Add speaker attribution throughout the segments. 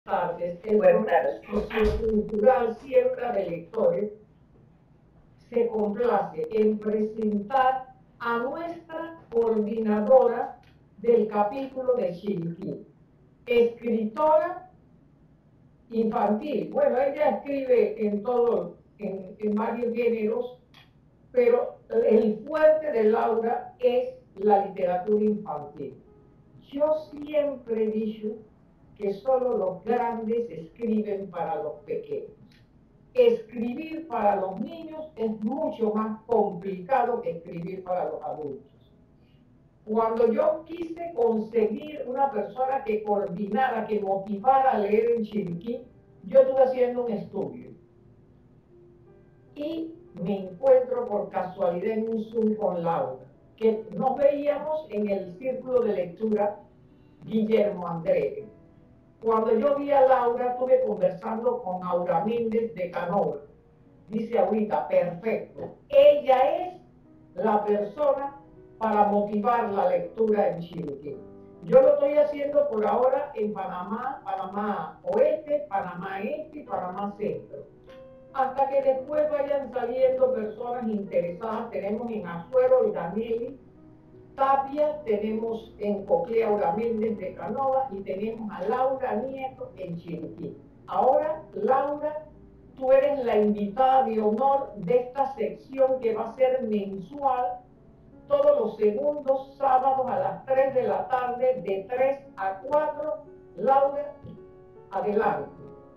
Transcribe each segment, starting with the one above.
Speaker 1: Bueno, claro, sociocultural siembra de lectores se complace en presentar a nuestra coordinadora del capítulo de Chiriquí, escritora infantil. Bueno, ella escribe en varios géneros, pero el fuerte de Laura es la literatura infantil. Yo siempre he dicho que solo los grandes escriben para los pequeños. Escribir para los niños es mucho más complicado que escribir para los adultos. Cuando yo quise conseguir una persona que coordinara, que motivara a leer en Chiriquí, yo estuve haciendo un estudio y me encuentro por casualidad en un Zoom con Laura, que nos veíamos en el círculo de lectura Guillermo André. Cuando yo vi a Laura, estuve conversando con Aura Méndez de Canova. Dice ahorita, perfecto, ella es la persona para motivar la lectura en Chiriquí. Yo lo estoy haciendo por ahora en Panamá, Panamá Oeste, Panamá Este y Panamá Centro. Hasta que después vayan saliendo personas interesadas. Tenemos en Azuero y Danelli, Tapia, tenemos en Coclea Aura Méndez de Canova y tenemos a Laura Nieto en Chiriquí. Ahora, Laura, tú eres la invitada de honor de esta sección que va a ser mensual todos los segundos sábados a las 3 de la tarde, de 3 a 4. Laura, adelante.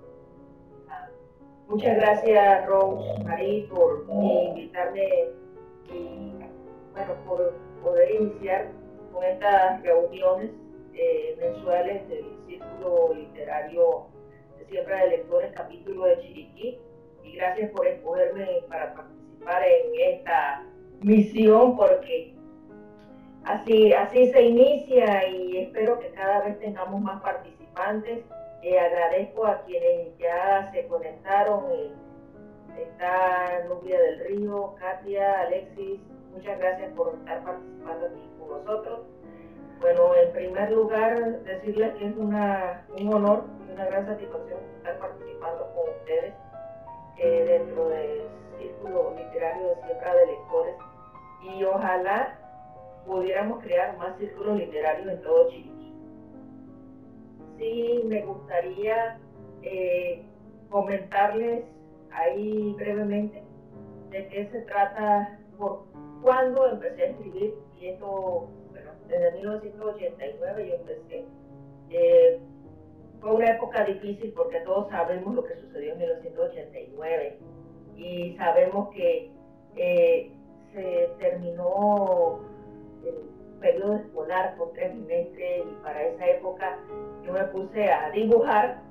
Speaker 2: Muchas gracias, Rosemary, por invitarme y bueno, por poder iniciar con estas reuniones mensuales del Círculo Literario de Siembra de Lectores, capítulo de Chiriquí. Y gracias por escogerme para participar en esta misión, porque así se inicia y espero que cada vez tengamos más participantes. Agradezco a quienes ya se conectaron. Está Nubia del Río, Katia, Alexis, muchas gracias por estar participando aquí con nosotros. Bueno, en primer lugar, decirles que es un honor y una gran satisfacción estar participando con ustedes dentro del Círculo Literario de Siembra de Lectores, y ojalá pudiéramos crear más círculos literarios en todo Chiriquí. Sí, me gustaría comentarles ahí brevemente de qué se trata, por cuándo empecé a escribir, y esto, bueno, desde 1989 yo empecé. Fue una época difícil porque todos sabemos lo que sucedió en 1989 y sabemos que se terminó el periodo escolar con 3 trimestres, y para esa época yo me puse a dibujar.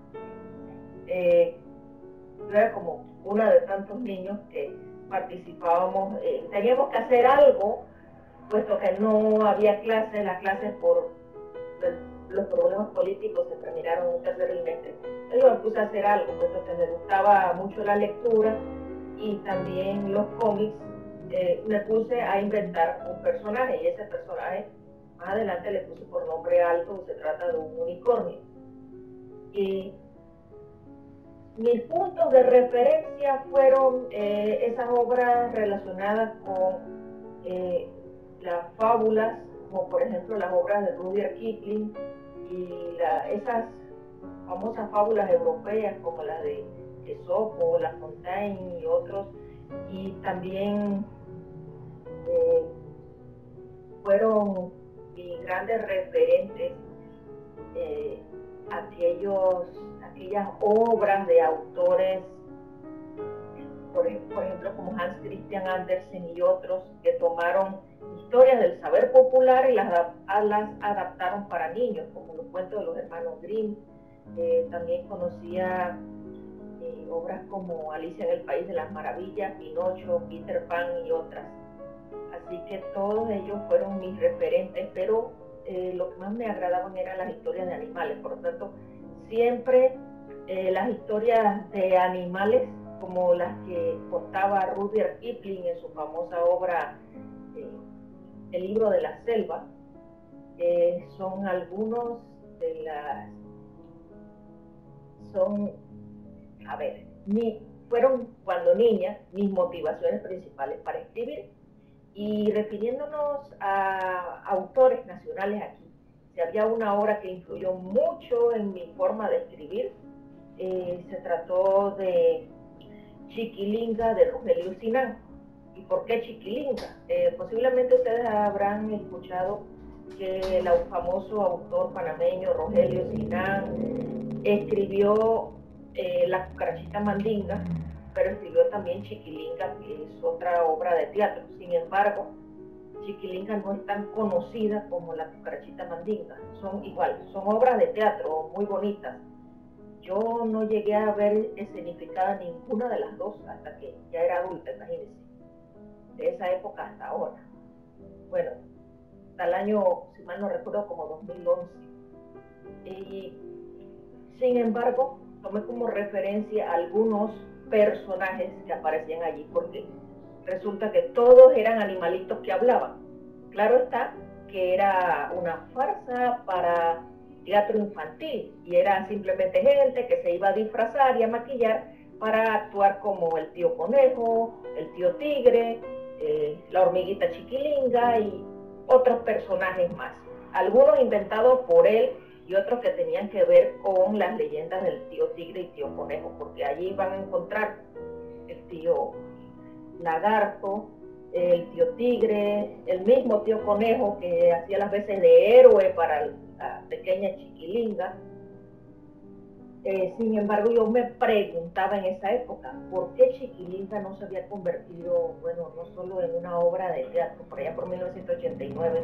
Speaker 2: Yo era como una de tantos niños que participábamos, teníamos que hacer algo, puesto que no había clases, las clases por los problemas políticos se terminaron en un tercer trimestre. Yo me puse a hacer algo, puesto que me gustaba mucho la lectura y también los cómics. Me puse a inventar un personaje, y ese personaje más adelante le puse por nombre Alto. Se trata de un unicornio. Y mis puntos de referencia fueron esas obras relacionadas con las fábulas, como por ejemplo las obras de Rudyard Kipling, y esas famosas fábulas europeas como las de Esopo, La Fontaine y otros. Y también fueron mis grandes referentes aquellas obras de autores, por ejemplo, como Hans Christian Andersen y otros, que tomaron historias del saber popular y las adaptaron para niños, como los cuentos de los hermanos Grimm. También conocía obras como Alicia en el País de las Maravillas, Pinocho, Peter Pan y otras. Así que todos ellos fueron mis referentes, pero lo que más me agradaban eran las historias de animales. Por lo tanto, siempre las historias de animales, como las que contaba Rudyard Kipling en su famosa obra El libro de la selva, son algunos de son, a ver, fueron cuando niña mis motivaciones principales para escribir. Y refiriéndonos a autores nacionales aquí, si había una obra que influyó mucho en mi forma de escribir, se trató de Chiquilinga de Rogelio Sinan. ¿Y por qué Chiquilinga? Posiblemente ustedes habrán escuchado que el famoso autor panameño Rogelio Sinan escribió La Cucarachita Mandinga, pero escribió también Chiquilinga, que es otra obra de teatro. Sin embargo, Chiquilinga no es tan conocida como La Cucarachita Mandinga. Son igual, son obras de teatro muy bonitas. Yo no llegué a ver escenificada ninguna de las dos hasta que ya era adulta, imagínense. De esa época hasta ahora. Bueno, hasta el año, si mal no recuerdo, como 2011. Y sin embargo, tomé como referencia algunos personajes que aparecían allí, porque resulta que todos eran animalitos que hablaban. Claro está que era una farsa para teatro infantil y era simplemente gente que se iba a disfrazar y a maquillar para actuar como el tío conejo, el tío tigre, la hormiguita Chiquilinga y otros personajes más, algunos inventados por él y otros que tenían que ver con las leyendas del tío tigre y tío conejo, porque allí van a encontrar el tío lagarto, el tío tigre, el mismo tío conejo que hacía las veces de héroe para la pequeña Chiquilinga. Sin embargo, yo me preguntaba en esa época, ¿por qué Chiquilinga no se había convertido, bueno, no solo en una obra de teatro, por allá por 1989,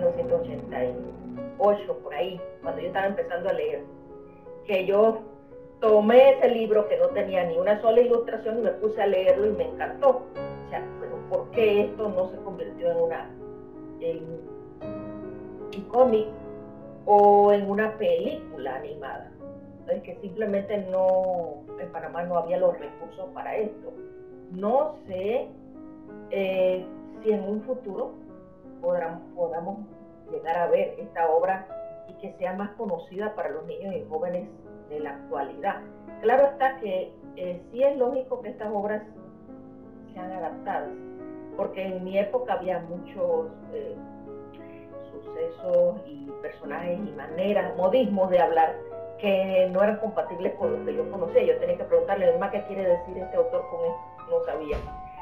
Speaker 2: 1988, por ahí, cuando yo estaba empezando a leer, que yo tomé ese libro que no tenía ni una sola ilustración y me puse a leerlo y me encantó. O sea, pero ¿por qué esto no se convirtió en un cómic o en una película animada? Es que simplemente no, en Panamá no había los recursos para esto. No sé si en un futuro podamos llegar a ver esta obra y que sea más conocida para los niños y jóvenes de la actualidad. Claro está que sí es lógico que estas obras sean adaptadas, porque en mi época había muchos sucesos y personajes y maneras, modismos de hablar que no eran compatibles con lo que yo conocía. Yo tenía que preguntarle a mi mamá qué quiere decir este autor con esto, no sabía.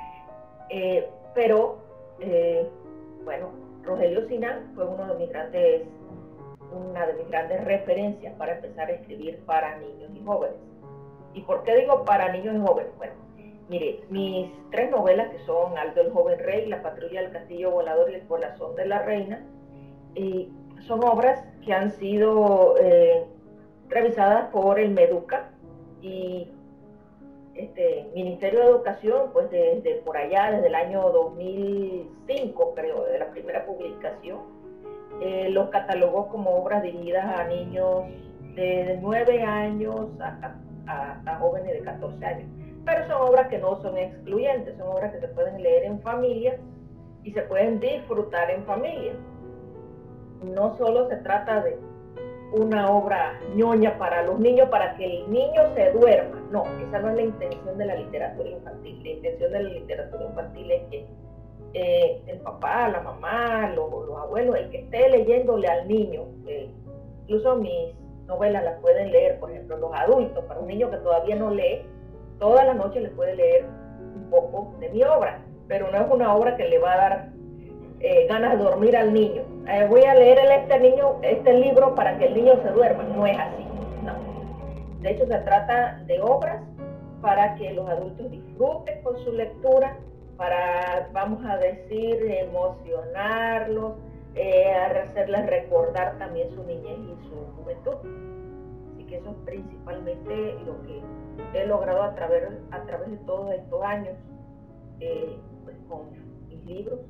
Speaker 2: Bueno, Rogelio Sinan fue una de mis grandes referencias para empezar a escribir para niños y jóvenes. ¿Y por qué digo para niños y jóvenes? Bueno, mire, mis tres novelas, que son Aldo el joven rey, La patrulla del castillo volador y El corazón de la reina, son obras que han sido revisadas por el MEDUCA y Ministerio de Educación, pues desde por allá, desde el año 2005, creo, de la primera publicación, los catalogó como obras dirigidas a niños de 9 años hasta jóvenes de 14 años. Pero son obras que no son excluyentes, son obras que se pueden leer en familia y se pueden disfrutar en familia. No solo se trata de una obra ñoña para los niños, para que el niño se duerma. No, esa no es la intención de la literatura infantil. La intención de la literatura infantil es que el papá, la mamá, los abuelos, el que esté leyéndole al niño, incluso mis novelas las pueden leer, por ejemplo, los adultos. Para un niño que todavía no lee, todas las noches le puede leer un poco de mi obra, pero no es una obra que le va a dar ganas de dormir al niño. Voy a leer este libro para que el niño se duerma. No es así, no. De hecho, se trata de obras para que los adultos disfruten con su lectura, para, vamos a decir, emocionarlos, hacerles recordar también su niñez y su juventud. Así que eso es principalmente lo que he logrado a través de todos estos años, pues con mis libros.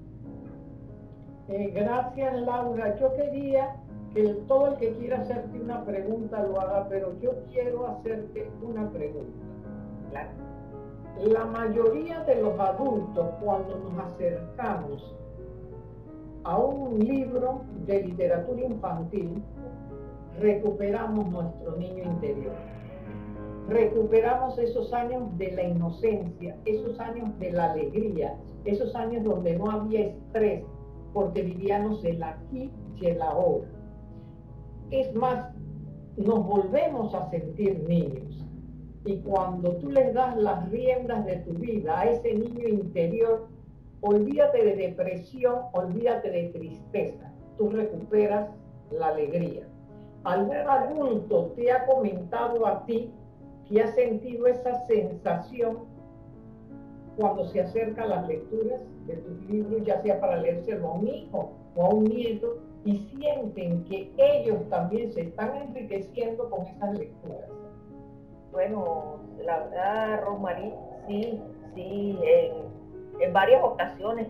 Speaker 1: Gracias, Laura. Yo quería que todo el que quiera hacerte una pregunta lo haga, pero yo quiero hacerte una pregunta.
Speaker 2: Claro.
Speaker 1: La mayoría de los adultos, cuando nos acercamos a un libro de literatura infantil, recuperamos nuestro niño interior. recuperamos esos años de la inocencia, esos años de la alegría, esos años donde no había estrés, porque vivíamos el aquí y el ahora. Es más, nos volvemos a sentir niños. Y cuando tú les das las riendas de tu vida a ese niño interior, olvídate de depresión, olvídate de tristeza, tú recuperas la alegría. ¿Algún adulto te ha comentado a ti que ha sentido esa sensación cuando se acerca a las lecturas de tus libros, ya sea para leérselo a un hijo o a un nieto, y sienten que ellos también se están enriqueciendo con esas lecturas?
Speaker 2: Bueno, la verdad, Rosmarie, sí, sí, en varias ocasiones.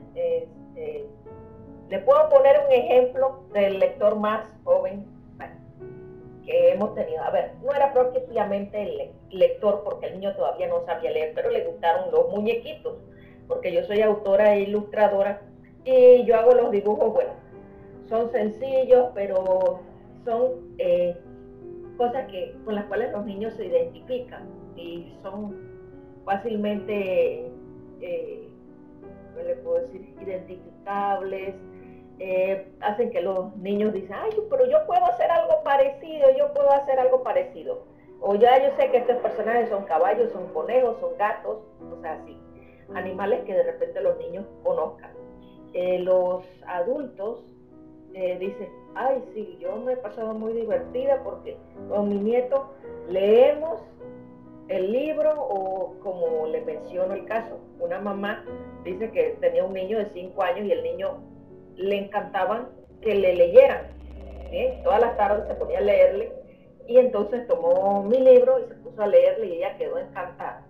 Speaker 2: Le puedo poner un ejemplo del lector más joven que hemos tenido. A ver, no era propiamente el lector, porque el niño todavía no sabía leer, pero le gustaron los muñequitos, porque yo soy autora e ilustradora y yo hago los dibujos, bueno, son sencillos, pero son cosas con las cuales los niños se identifican y son fácilmente, ¿qué le puedo decir?, identificables. Hacen que los niños dicen, ay, pero yo puedo hacer algo parecido, yo puedo hacer algo parecido. O ya yo sé que estos personajes son caballos, son conejos, son gatos, o sea, así, animales que de repente los niños conozcan. Los adultos dicen, ay, sí, yo me he pasado muy divertida porque con mi nieto leemos el libro, o como le menciono el caso, una mamá dice que tenía un niño de 5 años y el niño le encantaban que le leyeran, ¿sí? Todas las tardes se ponía a leerle, y entonces tomó mi libro y se puso a leerle y ella quedó encantada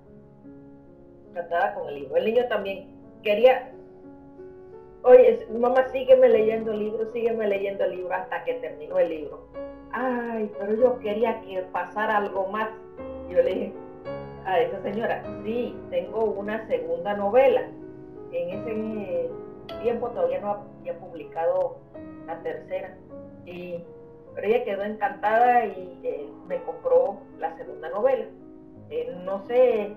Speaker 2: con el libro. El niño también quería, oye, mamá, sígueme leyendo el libro, hasta que terminó el libro. Ay, pero yo quería que pasara algo más. Yo le dije a esa señora, sí, tengo una segunda novela. En ese tiempo todavía no había publicado la tercera, pero ella quedó encantada y me compró la segunda novela. No sé,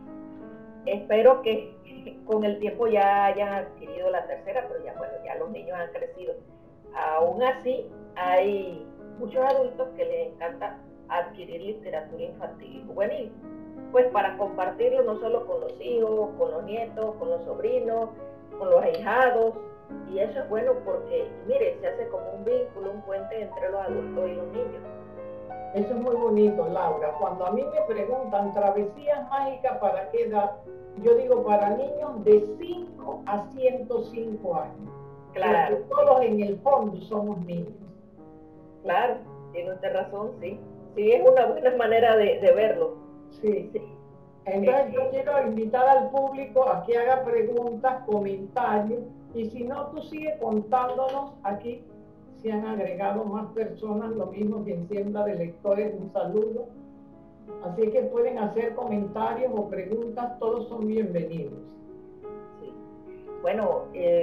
Speaker 2: espero que con el tiempo ya hayan adquirido la tercera, pero ya, bueno, ya los niños han crecido. Aún así, hay muchos adultos que les encanta adquirir literatura infantil y juvenil, pues para compartirlo no solo con los hijos, con los nietos, con los sobrinos, con los ahijados, y eso es bueno porque, mire, se hace como un vínculo, un puente entre los adultos y los niños.
Speaker 1: Eso es muy bonito, Laura. Cuando a mí me preguntan travesías mágicas, ¿para qué edad? Yo digo para niños de 5 a 105 años.
Speaker 2: Claro.
Speaker 1: Porque todos en el fondo somos niños.
Speaker 2: Claro, tiene usted razón, sí. Sí, es una buena manera de verlo.
Speaker 1: Sí, sí. Entonces yo quiero invitar al público a que haga preguntas, comentarios, y si no, tú sigue contándonos aquí si han agregado más personas, lo mismo que en Siembra de Lectores, un saludo. Así que pueden hacer comentarios o preguntas, todos son bienvenidos.
Speaker 2: Sí. Bueno,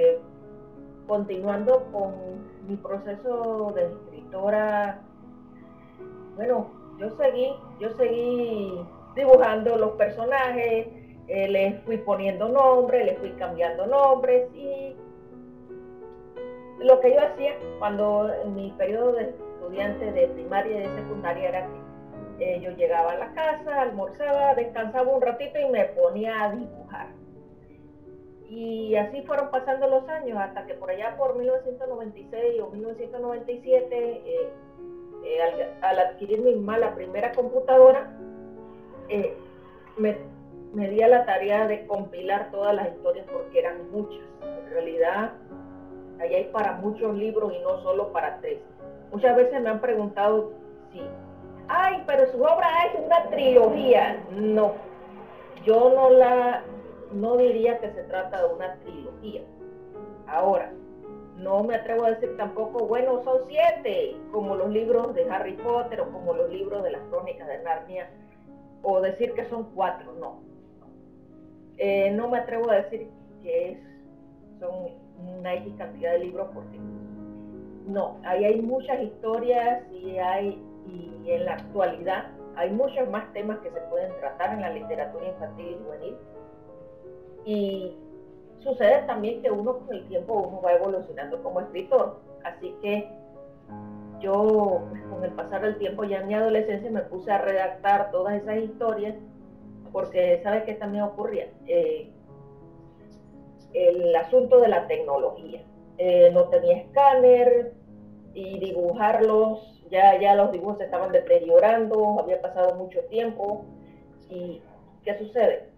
Speaker 2: continuando con mi proceso de escritora, bueno, yo seguí dibujando los personajes, les fui poniendo nombres, les fui cambiando nombres, y lo que yo hacía cuando en mi periodo de estudiante de primaria y de secundaria era que yo llegaba a la casa, almorzaba, descansaba un ratito y me ponía a dibujar. Y así fueron pasando los años hasta que por allá por 1996 o 1997, al adquirir mi mamá la primera computadora, me di a la tarea de compilar todas las historias, porque eran muchas. En realidad, ahí hay para muchos libros y no solo para 3. Muchas veces me han preguntado si, ay, pero su obra es una trilogía. No, yo no diría que se trata de una trilogía. Ahora, no me atrevo a decir tampoco, bueno, son 7, como los libros de Harry Potter o como los libros de las Crónicas de Narnia, o decir que son 4, no. No me atrevo a decir que son una X cantidad de libros, porque no, ahí hay muchas historias, y en la actualidad hay muchos más temas que se pueden tratar en la literatura infantil y juvenil. Y sucede también que uno con el tiempo uno va evolucionando como escritor. Así que yo, pues, con el pasar del tiempo, ya en mi adolescencia me puse a redactar todas esas historias, porque ¿sabes qué también ocurría? El asunto de la tecnología. No tenía escáner y dibujarlos, ya los dibujos se estaban deteriorando, había pasado mucho tiempo. ¿Y qué sucede?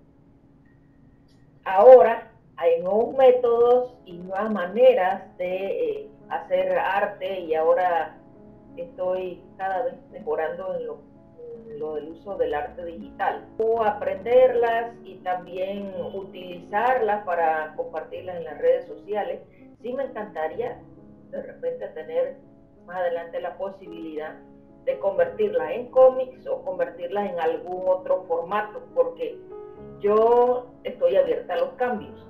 Speaker 2: Ahora hay nuevos métodos y nuevas maneras de hacer arte, y ahora estoy cada vez mejorando en lo del uso del arte digital. O aprenderlas y también utilizarlas para compartirlas en las redes sociales. Sí me encantaría de repente tener más adelante la posibilidad de convertirlas en cómics o convertirlas en algún otro formato, porque yo estoy abierta a los cambios.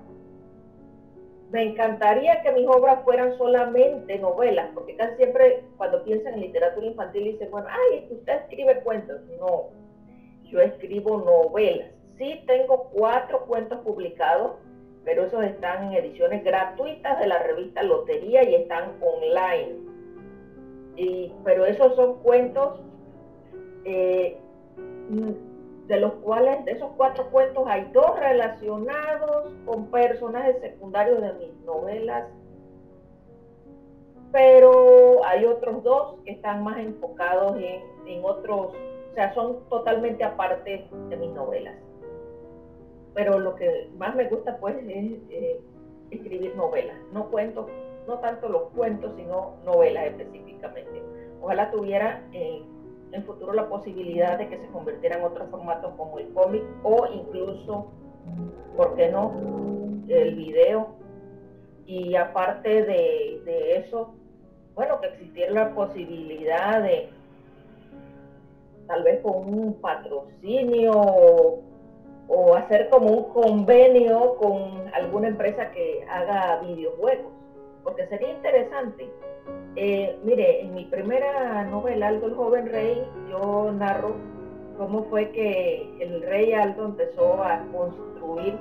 Speaker 2: Me encantaría que mis obras fueran solamente novelas, porque casi siempre cuando piensan en literatura infantil dicen, bueno, ay, usted escribe cuentos. No, yo escribo novelas. Sí tengo 4 cuentos publicados, pero esos están en ediciones gratuitas de la revista Lotería y están online. Pero esos son cuentos de los cuales, de esos 4 cuentos, hay 2 relacionados con personajes secundarios de mis novelas, pero hay otros 2 que están más enfocados en otros, o sea, son totalmente aparte de mis novelas. Pero lo que más me gusta, pues, es escribir novelas, no cuentos, no tanto los cuentos, sino novelas específicamente. Ojalá tuviera en futuro la posibilidad de que se convirtiera en otros formatos como el cómic, o incluso, ¿por qué no?, el video. Y aparte de eso, bueno, que existiera la posibilidad de, tal vez con un patrocinio, o hacer como un convenio con alguna empresa que haga videojuegos, porque sería interesante. Mire, en mi primera novela, Aldo el joven rey, yo narro cómo fue que el rey Aldo empezó a construir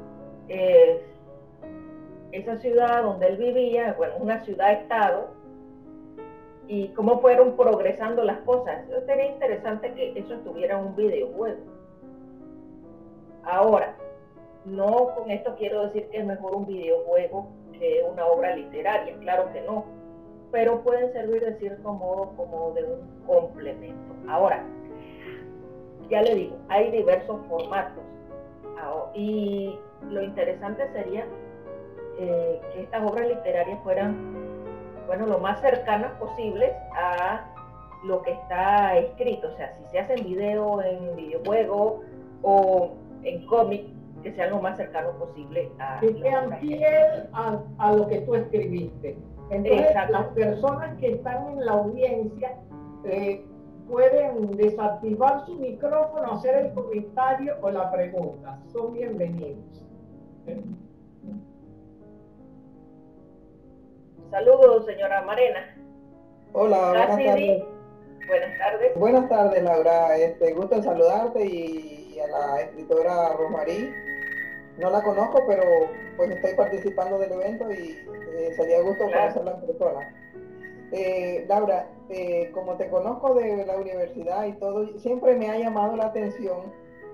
Speaker 2: esa ciudad donde él vivía, bueno, una ciudad-estado, y cómo fueron progresando las cosas. Sería interesante que eso estuviera en un videojuego. Ahora, no con esto quiero decir que es mejor un videojuego que una obra literaria, claro que no, pero pueden servir de cierto modo como de un complemento. Ahora, ya le digo, hay diversos formatos, y lo interesante sería que estas obras literarias fueran, bueno, lo más cercanas posibles a lo que está escrito. O sea, si se hace en video, en videojuego o en cómic, que sean lo más cercano posible a
Speaker 1: que sean fiel a lo que tú escribiste. Entonces, exacto, las personas que están en la audiencia pueden desactivar su micrófono, hacer el comentario o la pregunta. Son bienvenidos.
Speaker 2: Saludos, señora Marena.
Speaker 3: Hola, buenas tardes.
Speaker 2: Buenas tardes.
Speaker 3: Buenas tardes, Laura. Gusto en saludarte, y a la escritora Rosmarie. No la conozco, pero pues estoy participando del evento y sería gusto conocerla en persona. Laura, como te conozco de la universidad y todo, siempre me ha llamado la atención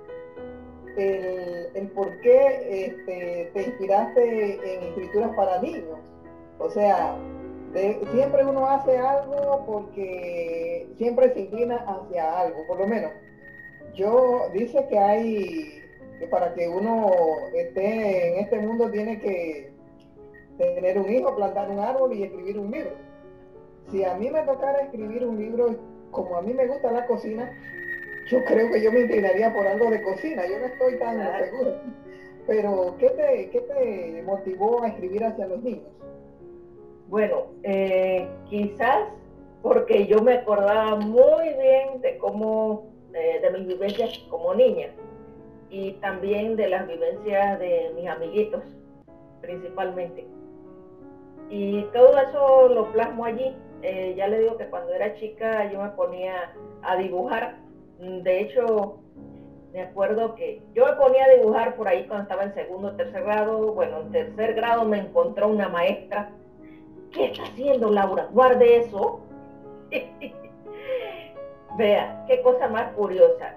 Speaker 3: el por qué te inspiraste en escrituras para niños. O sea, siempre uno hace algo porque siempre se inclina hacia algo. Por lo menos, dice que para que uno esté en este mundo tiene que tener un hijo, plantar un árbol y escribir un libro. Si a mí me tocara escribir un libro, como a mí me gusta la cocina, yo creo que yo me inclinaría por algo de cocina. Yo no estoy tan seguro. Pero, ¿qué te motivó a escribir hacia los niños?
Speaker 2: Bueno, quizás porque yo me acordaba muy bien de de mis vivencias como niña, y también de las vivencias de mis amiguitos, principalmente. Y todo eso lo plasmo allí. Ya le digo que cuando era chica yo me ponía a dibujar De hecho, me acuerdo que yo me ponía a dibujar por ahí cuando estaba en segundo o tercer grado. Bueno, en tercer grado me encontró una maestra. ¿Qué está haciendo, Laura? Guarde eso. Vea, qué cosa más curiosa.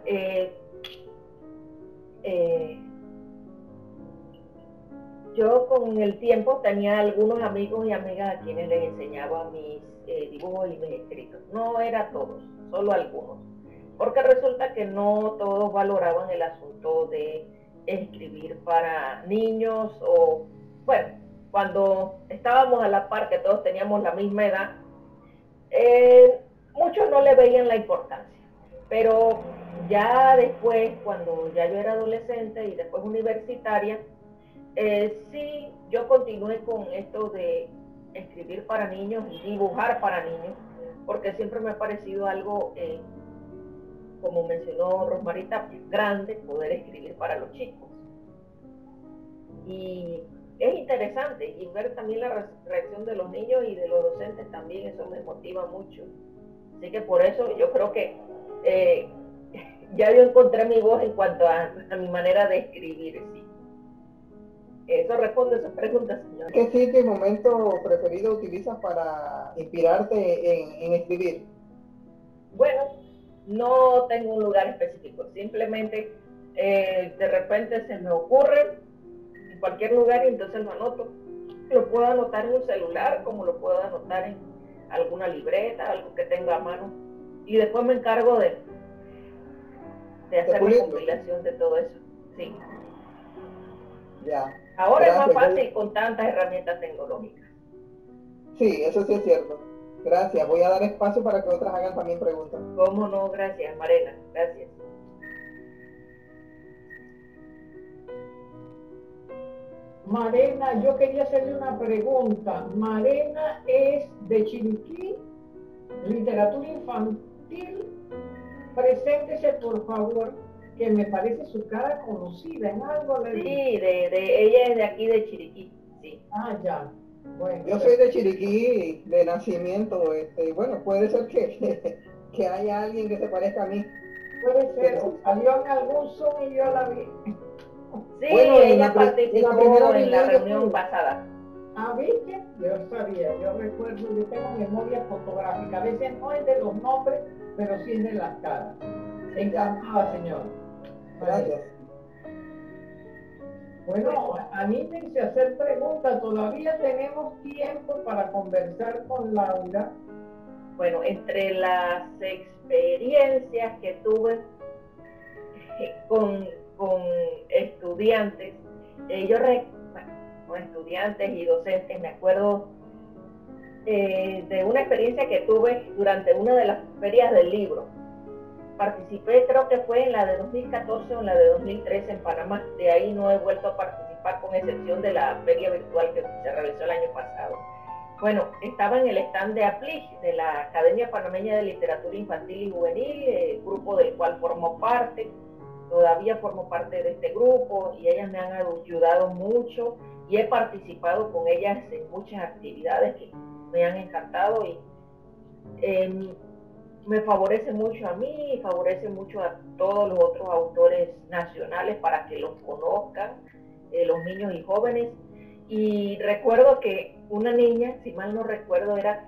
Speaker 2: Yo con el tiempo tenía algunos amigos y amigas a quienes les enseñaba mis dibujos y mis escritos. No era todos, solo algunos. Porque resulta que no todos valoraban el asunto de escribir para niños o, bueno, cuando estábamos a la par, que todos teníamos la misma edad, muchos no le veían la importancia. Pero ya después, cuando ya yo era adolescente y después universitaria, sí, yo continué con esto de escribir para niños y dibujar para niños, porque siempre me ha parecido algo, como mencionó Rosmarita, grande poder escribir para los chicos. Y es interesante, y ver también la reacción de los niños y de los docentes también, eso me motiva mucho. Así que por eso yo creo que ya yo encontré mi voz en cuanto a mi manera de escribir, sí. Eso responde a sus preguntas, señor.
Speaker 3: ¿Qué sitio y momento preferido utilizas para inspirarte en escribir?
Speaker 2: Bueno, no tengo un lugar específico, simplemente de repente se me ocurre en cualquier lugar y entonces lo anoto. Lo puedo anotar en un celular, como lo puedo anotar en alguna libreta, algo que tenga a mano, y después me encargo de hacer la compilación de todo eso. Sí.
Speaker 3: Ya.
Speaker 2: Ahora gracias, es más fácil con tantas herramientas tecnológicas.
Speaker 3: Sí, eso sí es cierto. Gracias. Voy a dar espacio para que otras hagan también preguntas.
Speaker 2: ¿Cómo no? Gracias, Marena. Gracias.
Speaker 1: Marena, yo quería hacerle una pregunta. Marena es de Chiriquí, literatura infantil. Preséntese, por favor, que me parece su cara conocida en algo.
Speaker 2: Sí, ella es de aquí de Chiriquí, sí.
Speaker 1: Ah, ya. Bueno,
Speaker 3: yo soy de Chiriquí, de nacimiento. Bueno, puede ser que haya alguien que se parezca a mí.
Speaker 1: Puede ser, salió en algún Zoom y yo la vi.
Speaker 2: Sí, bueno, ella participó en la reunión pasada.
Speaker 1: Ah, ¿viste? Yo sabía, yo recuerdo, yo tengo memoria fotográfica. A veces no es de los nombres, pero sí es de las caras. Encantada, señor.
Speaker 3: Gracias.
Speaker 1: Bueno, anímense a hacer preguntas. Todavía tenemos tiempo para conversar con Laura.
Speaker 2: Bueno, entre las experiencias que tuve con estudiantes, con estudiantes y docentes, me acuerdo de una experiencia que tuve durante una de las ferias del libro. Participé, creo que fue en la de 2014 o en la de 2013 en Panamá. De ahí no he vuelto a participar, con excepción de la feria virtual que se realizó el año pasado. Bueno, estaba en el stand de APLIG, de la Academia Panameña de Literatura Infantil y Juvenil, el grupo del cual formo parte. Todavía formo parte de este grupo y ellas me han ayudado mucho y he participado con ellas en muchas actividades que me han encantado y me favorece mucho a mí y favorece mucho a todos los otros autores nacionales para que los conozcan, los niños y jóvenes. Y recuerdo que una niña, si mal no recuerdo, era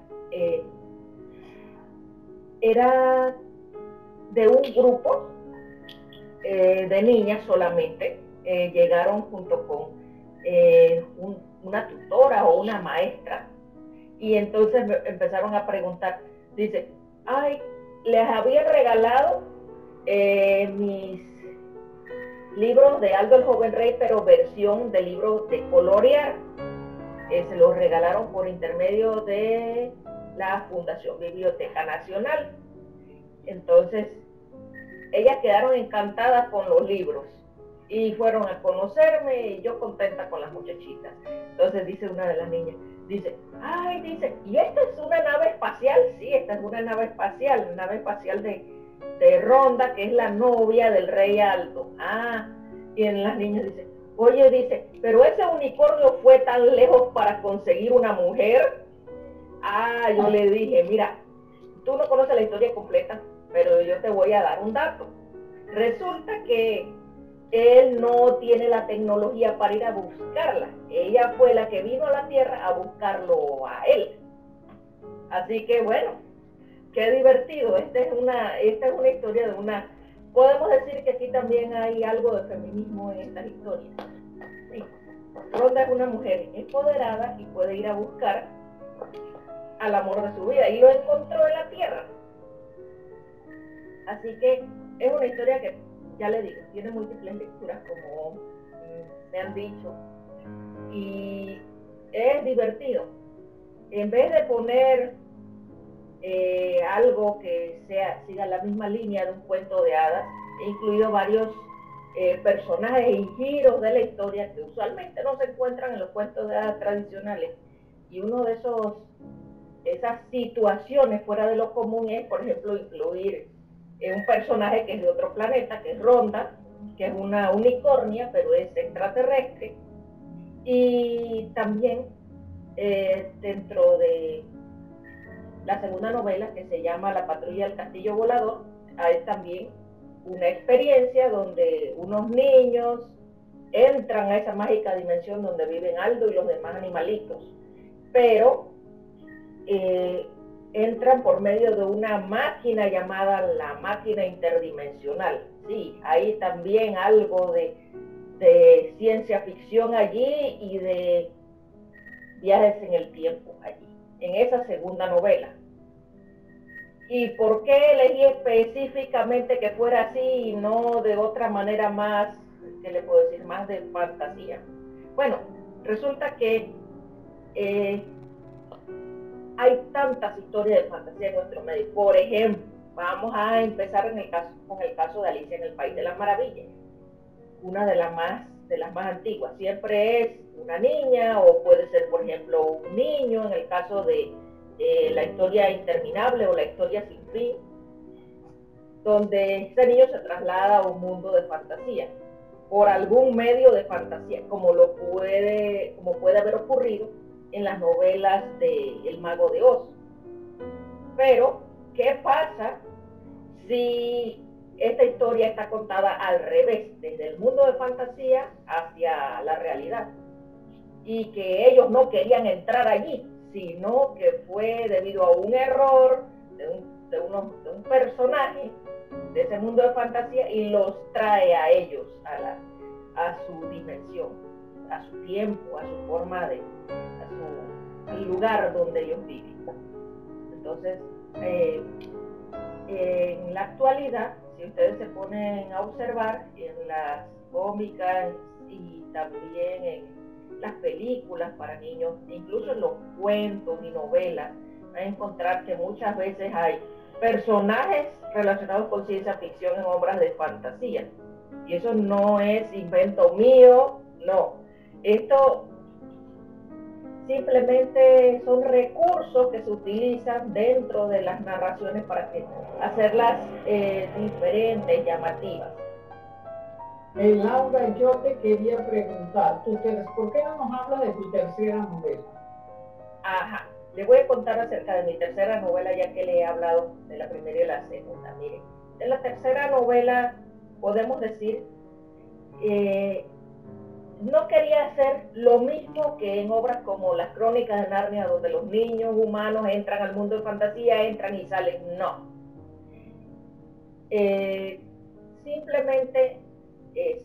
Speaker 2: de un grupo de niñas solamente, llegaron junto con una tutora o una maestra, y entonces me empezaron a preguntar, dice, ay, les había regalado mis libros de Aldo el Joven Rey, pero versión de libros de colorear, se los regalaron por intermedio de la Fundación Biblioteca Nacional. Entonces ellas quedaron encantadas con los libros y fueron a conocerme y yo contenta con las muchachitas. Entonces dice una de las niñas, dice, ay, dice, ¿y esta es una nave espacial? Sí, esta es una nave espacial de Ronda, que es la novia del rey Aldo. Ah, y en las niñas dice, oye, dice, pero ese unicornio fue tan lejos para conseguir una mujer. Ah, yo le dije, mira, tú no conoces la historia completa, pero yo te voy a dar un dato. Resulta que él no tiene la tecnología para ir a buscarla. Ella fue la que vino a la Tierra a buscarlo a él. Así que bueno, qué divertido. Esta es una historia de una... Podemos decir que aquí también hay algo de feminismo en estas historias. Sí. Rhonda es una mujer empoderada y puede ir a buscar al amor de su vida y lo encontró en la Tierra. Así que es una historia que, ya le digo, tiene múltiples lecturas como me han dicho, y es divertido. En vez de poner algo que siga la misma línea de un cuento de hadas, he incluido varios personajes y giros de la historia que usualmente no se encuentran en los cuentos de hadas tradicionales, y uno de esas situaciones fuera de lo común es, por ejemplo, incluir un personaje que es de otro planeta, que es Rhonda, que es una unicornia, pero es extraterrestre, y también dentro de la segunda novela, que se llama La Patrulla del Castillo Volador, hay también una experiencia donde unos niños entran a esa mágica dimensión donde viven Aldo y los demás animalitos, pero entran por medio de una máquina llamada la máquina interdimensional. Sí, hay también algo de ciencia ficción allí y de viajes en el tiempo allí, en esa segunda novela. ¿Y por qué elegí específicamente que fuera así y no de otra manera más, qué le puedo decir, más de fantasía? Bueno, resulta que hay tantas historias de fantasía en nuestro medio. Por ejemplo, vamos a empezar con el caso de Alicia en el País de las Maravillas, una de las más antiguas. Siempre es una niña o puede ser, por ejemplo, un niño, en el caso de la historia interminable o la historia sin fin, donde ese niño se traslada a un mundo de fantasía por algún medio de fantasía, como puede haber ocurrido en las novelas de El Mago de Oz. Pero, ¿qué pasa si esta historia está contada al revés, desde el mundo de fantasía hacia la realidad? Y que ellos no querían entrar allí, sino que fue debido a un error de un personaje de ese mundo de fantasía y los trae a ellos a su dimensión, a su tiempo, a su forma al lugar donde ellos viven. Entonces, en la actualidad, si ustedes se ponen a observar en las cómicas y también en las películas para niños, incluso en los cuentos y novelas, van a encontrar que muchas veces hay personajes relacionados con ciencia ficción en obras de fantasía. Y eso no es invento mío, no. Esto simplemente son recursos que se utilizan dentro de las narraciones para hacerlas diferentes, llamativas.
Speaker 1: Laura, yo te quería preguntar, ¿por qué no nos hablas de tu tercera novela?
Speaker 2: Ajá, le voy a contar acerca de mi tercera novela, ya que le he hablado de la primera y la segunda. Miren, de la tercera novela podemos decir no quería hacer lo mismo que en obras como Las Crónicas de Narnia, donde los niños humanos entran al mundo de fantasía, entran y salen. No. Simplemente es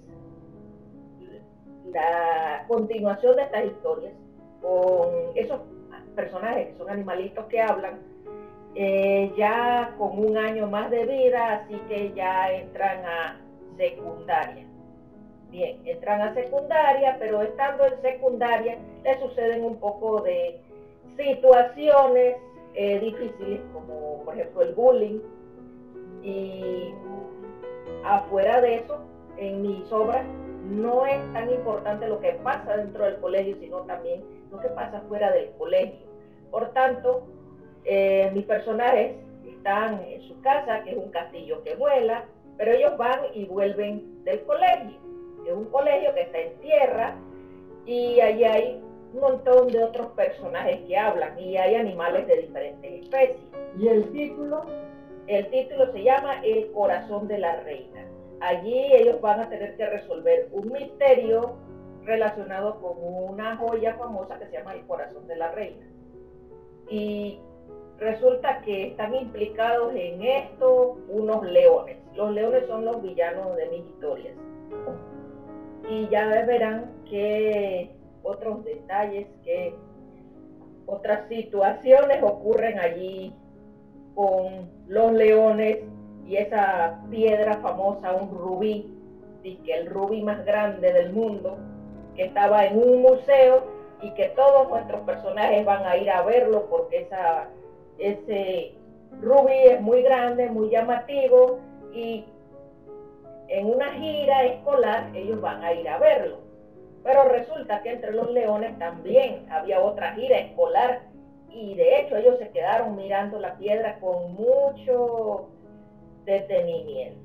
Speaker 2: la continuación de estas historias con esos personajes que son animalitos que hablan, ya con un año más de vida, así que ya entran a secundaria. Bien, entran a secundaria, pero estando en secundaria les suceden un poco de situaciones difíciles, como por ejemplo el bullying. Y afuera de eso, en mis obras no es tan importante lo que pasa dentro del colegio, sino también lo que pasa fuera del colegio. Por tanto, mis personajes están en su casa, que es un castillo que vuela, pero ellos van y vuelven del colegio, que es un colegio que está en tierra, y allí hay un montón de otros personajes que hablan, y hay animales de diferentes especies.
Speaker 1: ¿Y el título?
Speaker 2: El título se llama El corazón de la reina. Allí ellos van a tener que resolver un misterio relacionado con una joya famosa que se llama El corazón de la reina. Y resulta que están implicados en esto unos leones. Los leones son los villanos de mis historias. Y ya verán que otros detalles, que otras situaciones ocurren allí con los leones y esa piedra famosa, un rubí, que el rubí más grande del mundo, que estaba en un museo y que todos nuestros personajes van a ir a verlo porque ese rubí es muy grande, muy llamativo, y en una gira escolar ellos van a ir a verlo. Pero resulta que entre los leones también había otra gira escolar y de hecho ellos se quedaron mirando la piedra con mucho detenimiento.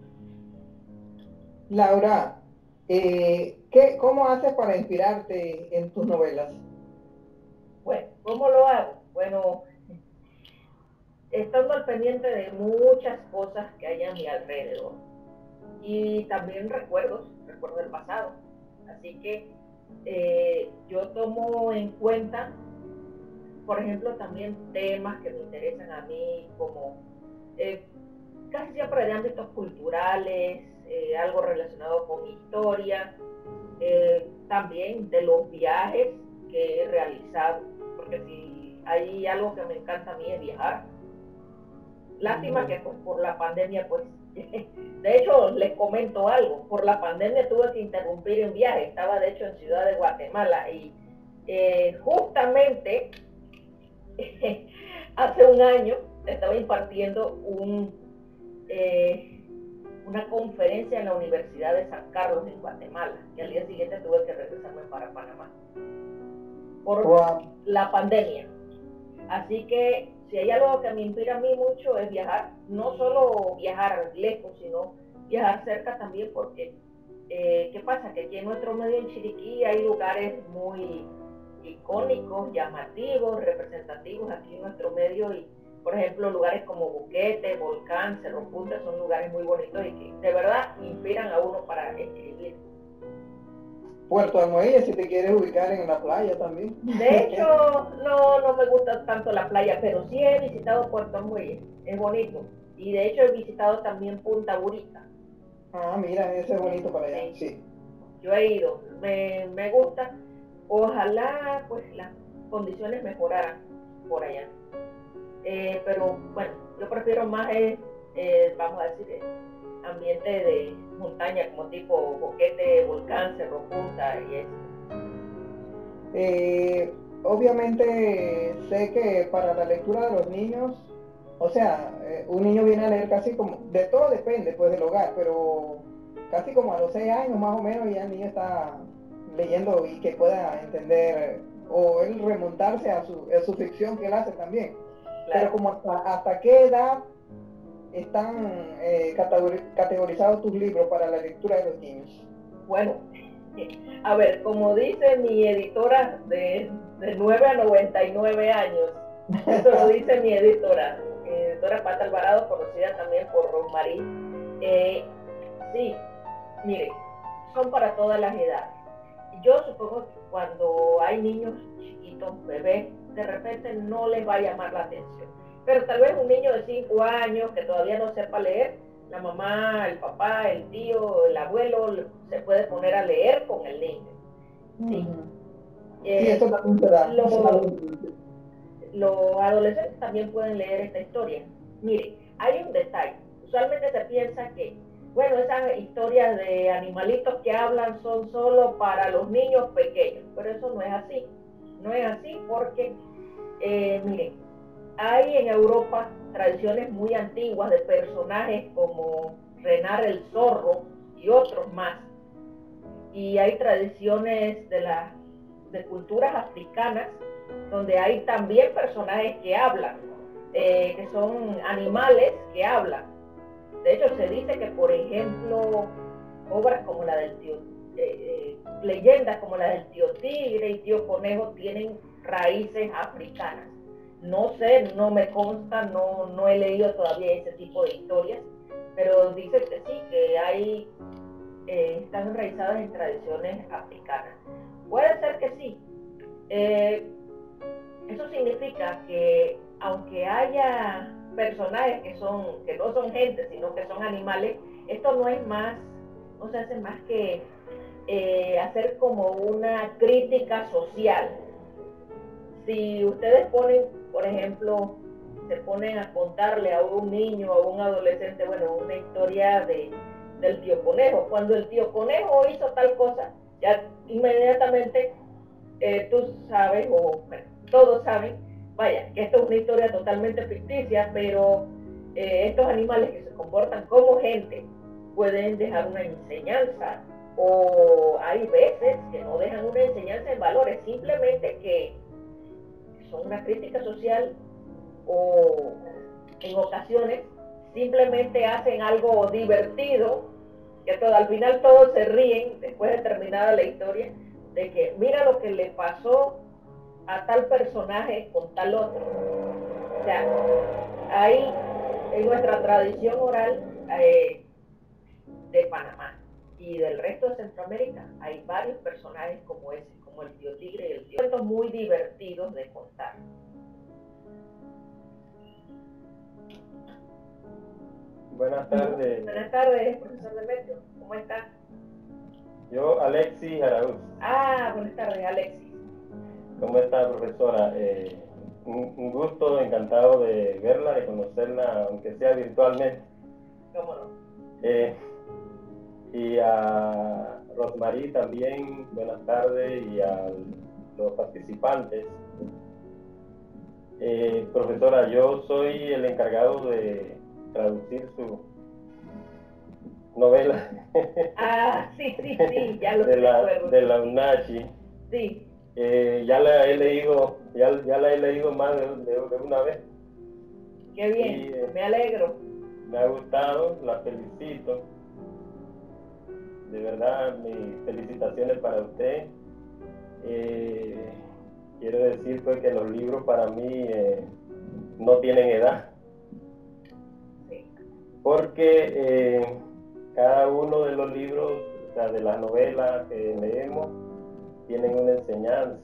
Speaker 3: Laura, ¿cómo haces para inspirarte en tus novelas?
Speaker 2: Bueno, ¿cómo lo hago? Bueno, estando al pendiente de muchas cosas que hay a mi alrededor y también recuerdos del pasado. Así que yo tomo en cuenta, por ejemplo, también temas que me interesan a mí, como casi siempre de ámbitos culturales, algo relacionado con historia, también de los viajes que he realizado, porque si hay algo que me encanta a mí es viajar. Lástima que pues, por la pandemia, pues, de hecho les comento algo, por la pandemia tuve que interrumpir un viaje, estaba de hecho en Ciudad de Guatemala y justamente hace un año estaba impartiendo una conferencia en la Universidad de San Carlos en Guatemala y al día siguiente tuve que regresarme para Panamá por la pandemia. Así que si hay algo que me inspira a mí mucho es viajar, no solo viajar lejos, sino viajar cerca también, porque ¿qué pasa? Que aquí en nuestro medio en Chiriquí hay lugares muy icónicos, llamativos, representativos aquí en nuestro medio, y por ejemplo lugares como Boquete, Volcán, Cerro Punta son lugares muy bonitos y que de verdad inspiran a uno para escribir.
Speaker 3: Puerto Almohadilla, si te quieres ubicar en la playa también.
Speaker 2: De hecho, no me gusta tanto la playa, pero sí he visitado Puerto Almohadilla, es bonito. Y de hecho he visitado también Punta Burita.
Speaker 3: Ah, mira, ese es bonito para allá, sí.
Speaker 2: Yo he ido, me gusta. Ojalá pues las condiciones mejoraran por allá. Pero bueno, yo prefiero más, vamos a decir, ambiente de montaña, como tipo Boquete, Volcán, Cerro Punta y eso.
Speaker 3: Obviamente sé que para la lectura de los niños, o sea, un niño viene a leer casi como, de todo depende pues del hogar, pero casi como a los 6 años más o menos ya el niño está leyendo y que pueda entender o él remontarse a su ficción que él hace también. Claro. Pero como hasta qué edad están categorizados tus libros para la lectura de los niños.
Speaker 2: Bueno, a ver, como dice mi editora de 9 a 99 años, eso lo dice mi editora Pata Alvarado, conocida también por Rosmarie. Sí, mire, son para todas las edades. Yo supongo que cuando hay niños chiquitos, bebés, de repente no les va a llamar la atención. Pero tal vez un niño de 5 años que todavía no sepa leer, la mamá, el papá, el tío, el abuelo se puede poner a leer con el niño. Sí.
Speaker 3: Sí, eso también se da.
Speaker 2: Los adolescentes también pueden leer esta historia. Mire, hay un detalle. Usualmente se piensa que, bueno, esas historias de animalitos que hablan son solo para los niños pequeños, pero eso no es así. No es así porque, miren, hay en Europa tradiciones muy antiguas de personajes como Renar el Zorro y otros más. Y hay tradiciones de culturas africanas donde hay también personajes que hablan, que son animales que hablan. De hecho, se dice que, por ejemplo, obras como la del tío, leyendas como la del tío Tigre y tío Conejo tienen raíces africanas. no sé, no me consta, no he leído todavía ese tipo de historias, pero dice que sí, que hay, están enraizadas en tradiciones africanas. Puede ser que sí. Eso significa que aunque haya personajes que no son gente, sino que son animales, esto no se hace más que hacer como una crítica social. Si ustedes ponen, por ejemplo, se ponen a contarle a un niño o a un adolescente, bueno, una historia del tío Conejo, cuando el tío Conejo hizo tal cosa, ya inmediatamente tú sabes, o bueno, todos saben, vaya, que esto es una historia totalmente ficticia, pero estos animales que se comportan como gente pueden dejar una enseñanza, o hay veces que no dejan una enseñanza en valores, simplemente que son una crítica social, o en ocasiones simplemente hacen algo divertido, que al final todos se ríen después de terminada la historia, de que mira lo que le pasó a tal personaje con tal otro. O sea, hay en nuestra tradición oral de Panamá y del resto de Centroamérica, hay varios personajes como ese, como el tío Tigre y el tío. Cuentos muy divertidos de contar.
Speaker 4: Buenas tardes.
Speaker 2: Buenas tardes, profesor Demetrio. ¿Cómo está?
Speaker 4: Yo, Alexis Araúz.
Speaker 2: Buenas tardes, Alexis.
Speaker 4: ¿Cómo está, profesora? Un gusto, encantado de verla, de conocerla, aunque sea virtualmente.
Speaker 2: ¿Cómo no?
Speaker 4: Y a Rosmarie también, buenas tardes, y a los participantes. Profesora, yo soy el encargado de traducir su novela.
Speaker 2: Sí, ya lo
Speaker 4: recuerdo. De la UNACHI.
Speaker 2: Sí.
Speaker 4: Ya la he leído más de una vez.
Speaker 2: Qué bien, y, me alegro.
Speaker 4: Me ha gustado, la felicito. De verdad, mis felicitaciones para usted. Quiero decir pues que los libros para mí no tienen edad.
Speaker 2: Sí.
Speaker 4: Porque cada uno de los libros, o sea, de las novelas que leemos, tienen una enseñanza.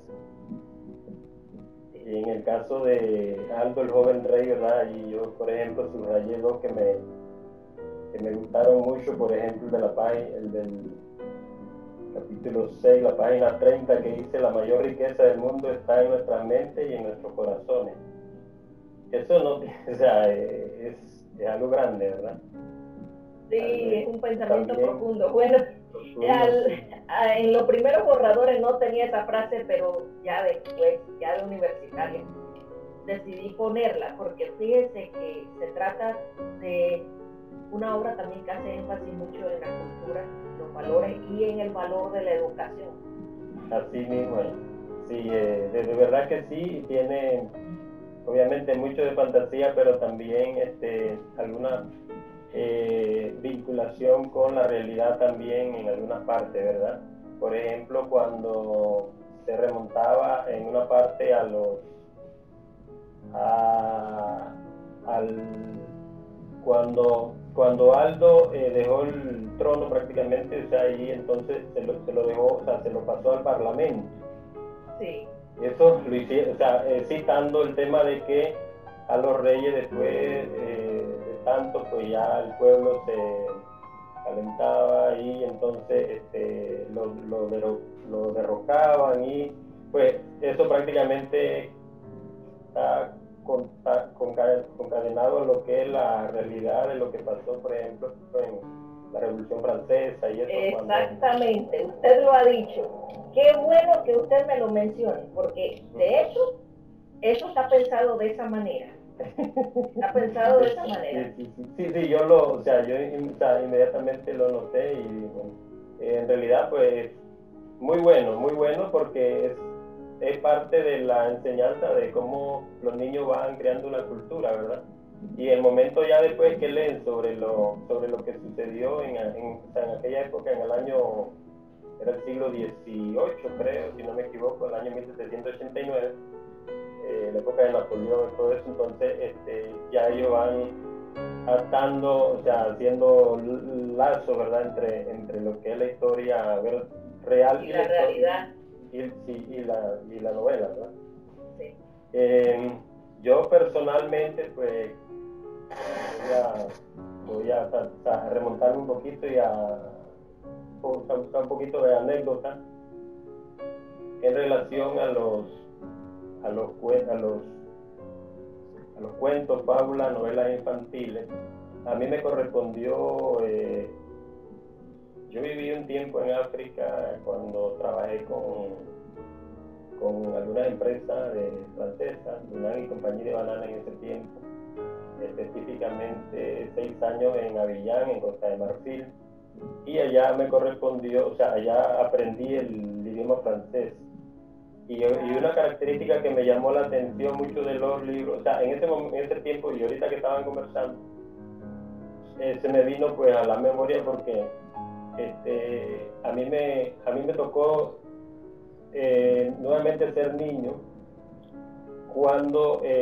Speaker 4: Y en el caso de Aldo el joven rey, ¿verdad? Y yo, por ejemplo, subrayé dos que me gustaron mucho, por ejemplo, el del capítulo 6, la página 30, que dice: la mayor riqueza del mundo está en nuestra mente y en nuestros corazones. Eso no, o sea, es algo grande, ¿verdad?
Speaker 2: Sí, es un pensamiento profundo. Bueno, en los primeros borradores no tenía esa frase, pero ya después, ya de universitaria, decidí ponerla, porque fíjense que se trata de una obra también que hace énfasis mucho en la cultura, los valores y en el valor de la educación.
Speaker 4: Así mismo, sí, de verdad que sí, tiene obviamente mucho de fantasía, pero también alguna vinculación con la realidad también en alguna parte, ¿verdad? Por ejemplo, cuando se remontaba en una parte cuando Aldo dejó el trono prácticamente, o sea, ahí entonces se lo dejó, o sea, se lo pasó al Parlamento.
Speaker 2: Sí.
Speaker 4: Eso lo hicieron, o sea, citando el tema de que a los reyes después de tanto, pues ya el pueblo se calentaba y entonces lo derrocaban, y pues eso prácticamente está concadenado a lo que es la realidad de lo que pasó, por ejemplo, en la Revolución Francesa y eso.
Speaker 2: Exactamente, usted lo ha dicho. Qué bueno que usted me lo mencione, porque de hecho, eso está pensado de esa manera. Está pensado de esa manera.
Speaker 4: Sí, yo inmediatamente lo noté, y en realidad pues muy bueno porque es parte de la enseñanza de cómo los niños van creando una cultura, ¿verdad? Y el momento ya después que leen sobre lo que sucedió en aquella época, en el año, era el siglo XVIII, creo, si no me equivoco, el año 1789, la época de Napoleón y todo eso, entonces ya ellos van atando, o sea, haciendo lazo, ¿verdad?, entre lo que es la historia real
Speaker 2: y la realidad.
Speaker 4: Y la novela, ¿verdad?
Speaker 2: Sí.
Speaker 4: Yo personalmente, pues, voy a remontarme un poquito y a buscar un poquito de anécdota en relación a los cuentos, fábulas, novelas infantiles. A mí me correspondió, yo viví un tiempo en África cuando trabajé con algunas empresas francesas, Dunant y Compañía de Banana en ese tiempo, específicamente 6 años en Abiyán, en Costa de Marfil, y allá me correspondió, o sea, allá aprendí el idioma francés. Y una característica que me llamó la atención mucho de los libros, o sea, en ese tiempo y ahorita que estaban conversando, se me vino pues a la memoria porque a mí me tocó nuevamente ser niño cuando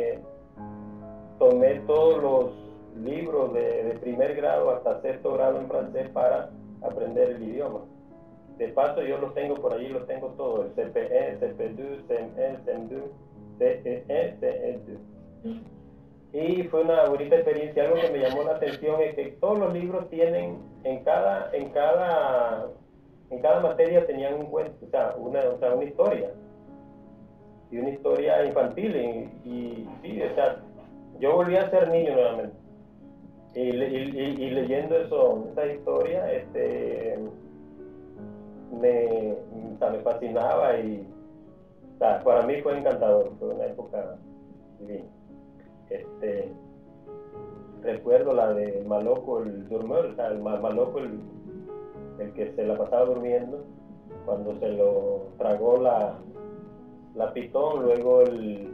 Speaker 4: tomé todos los libros de primer grado hasta 6º grado en francés para aprender el idioma. De paso, yo los tengo por allí, los tengo todos, el CPE, CP2, CME, CM2, CEE, CE2. Y fue una bonita experiencia. Algo que me llamó la atención es que todos los libros tienen, en cada materia tenían un cuento, o sea, una historia. Y una historia infantil. Y sí, o sea, yo volví a ser niño nuevamente. Y leyendo esa historia, me fascinaba y, o sea, para mí fue encantador, fue una época divina. Recuerdo la de Maloco el dormeur, o sea, el Maloco el que se la pasaba durmiendo, cuando se lo tragó la pitón, luego el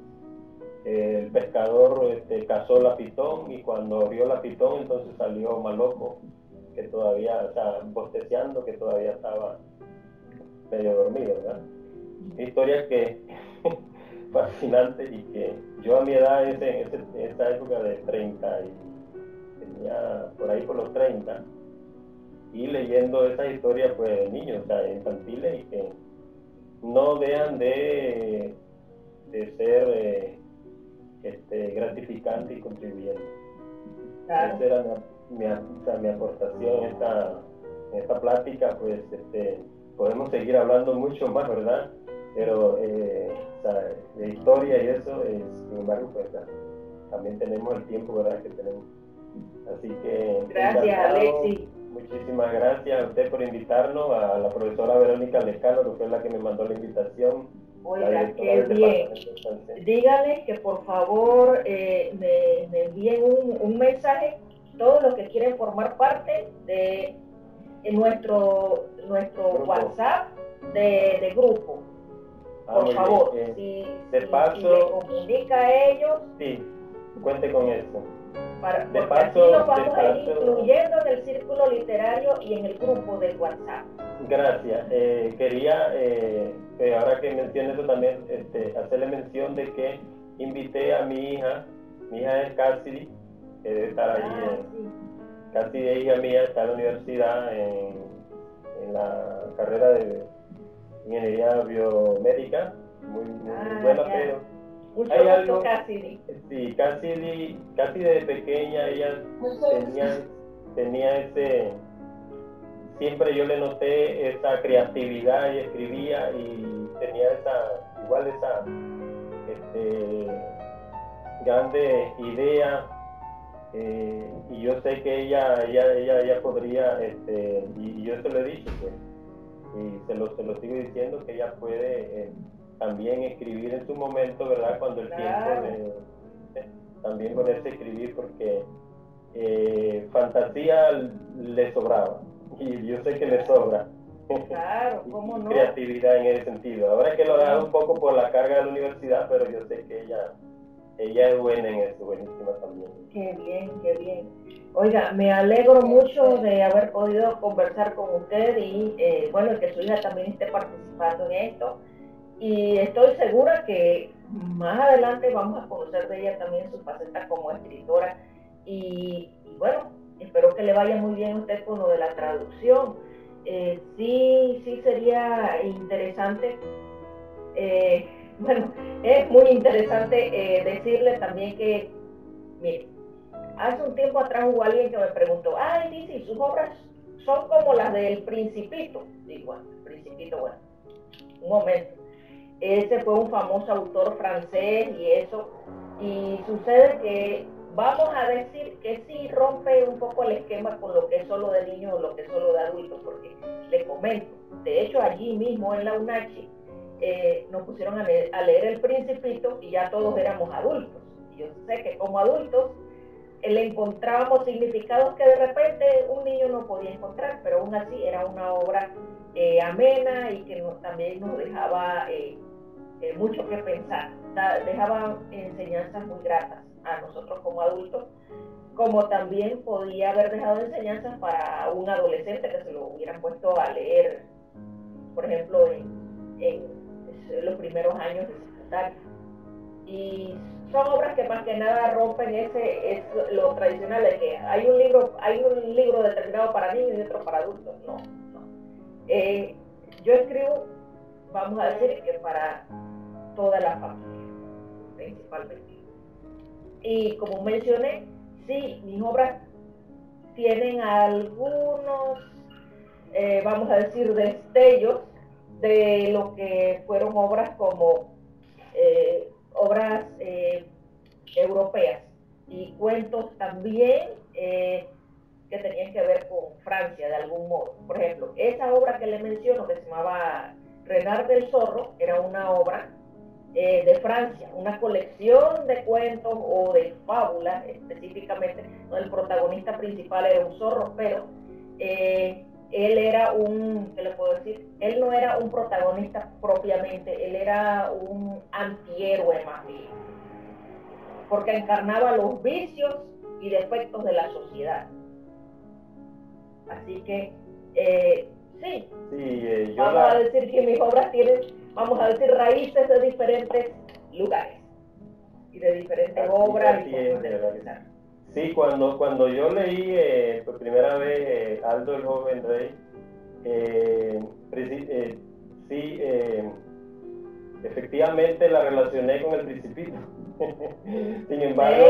Speaker 4: pescador cazó la pitón y cuando abrió la pitón entonces salió Maloco, que todavía, o sea, bosteciando, que todavía estaba medio dormido, ¿verdad? Historia que fascinante y que yo a mi edad, en esa época de 30, y tenía por ahí por los 30, y leyendo esas historias pues de niños, o sea, infantiles, y que no dejan de ser gratificante y contribuyente.
Speaker 2: Claro.
Speaker 4: Esa era mi aportación en esta plática. Pues podemos seguir hablando mucho más, ¿verdad? Pero o sea, de historia y eso, sin embargo, pues también tenemos el tiempo, ¿verdad?, que tenemos. Así que
Speaker 2: gracias, Alexis.
Speaker 4: Muchísimas gracias a usted por invitarnos, a la profesora Verónica Lescano, que fue la que me mandó la invitación.
Speaker 2: Oiga, qué bien. Dígales que por favor me envíen un mensaje, todos los que quieren formar parte de nuestro WhatsApp de grupo. Por favor, si le comunica a ellos.
Speaker 4: Sí, cuente con eso.
Speaker 2: Porque así nos vamos a ir incluyendo en el círculo literario y en el grupo del WhatsApp.
Speaker 4: Gracias. Quería, ahora que mencioné eso también, hacerle mención de que invité a mi hija es Cassidy, que debe estar ahí.
Speaker 2: Sí.
Speaker 4: Cassidy es hija mía, está en la universidad en la carrera de ingeniería biomédica, muy buena,
Speaker 2: ya.
Speaker 4: pero
Speaker 2: mucho
Speaker 4: hay
Speaker 2: gusto,
Speaker 4: algo.
Speaker 2: Cassidy.
Speaker 4: Sí, Cassidy desde pequeña ella tenía ese, siempre yo le noté esa creatividad y escribía y tenía esa grande idea, y yo sé que ella podría, y yo se lo he dicho, pues, y se lo sigo diciendo, que ella puede también escribir en su momento, ¿verdad?, cuando el tiempo también ponerse a escribir, porque fantasía le sobraba, y yo sé que le sobra.
Speaker 2: Claro, cómo no.
Speaker 4: Creatividad en ese sentido. Ahora es que lo he dejado un poco por la carga de la universidad, pero yo sé que ella es buena en eso, buenísima también.
Speaker 2: Qué bien, qué bien. Oiga, me alegro mucho de haber podido conversar con usted y bueno, que su hija también esté participando en esto. y estoy segura que más adelante vamos a conocer de ella también su faceta como escritora y bueno, espero que le vaya muy bien a usted con lo de la traducción. Sí sería interesante, bueno, es muy interesante decirle también que, mire, hace un tiempo atrás hubo alguien que me preguntó, ay, dice, sus obras son como las del Principito. Digo, bueno, Principito, bueno, un momento. Ese fue un famoso autor francés y eso, y sucede que vamos a decir que sí rompe un poco el esquema con lo que es solo de niños o lo que es solo de adultos, porque le comento, de hecho allí mismo en la UNACHI nos pusieron a leer El Principito y ya todos éramos adultos. Y yo sé que como adultos le encontrábamos significados que de repente un niño no podía encontrar, pero aún así era una obra amena y que también nos dejaba mucho que pensar, dejaba enseñanzas muy gratas a nosotros como adultos, como también podía haber dejado enseñanzas para un adolescente que se lo hubieran puesto a leer, por ejemplo, en los primeros años de secundaria. Y son obras que más que nada rompen es lo tradicional de que hay un libro determinado para niños y otro para adultos. No. Yo escribo, vamos a decir que para toda la familia, principalmente. Y como mencioné, sí, mis obras tienen algunos, vamos a decir, destellos de lo que fueron obras como obras europeas y cuentos también que tenían que ver con Francia de algún modo. Por ejemplo, esa obra que le menciono que se llamaba Renard del Zorro era una obra de Francia, una colección de cuentos o de fábulas específicamente, donde el protagonista principal era un zorro, pero él era ¿qué le puedo decir? Él no era un protagonista propiamente, él era un antihéroe más bien, porque encarnaba los vicios y defectos de la sociedad. Así que, sí, vamos a decir que mis obras tienen, vamos a decir, raíces de diferentes lugares y de diferentes obras.
Speaker 4: Sí, cuando yo leí por primera vez Aldo el Joven Rey, sí, efectivamente la relacioné con El Principito. Sin embargo,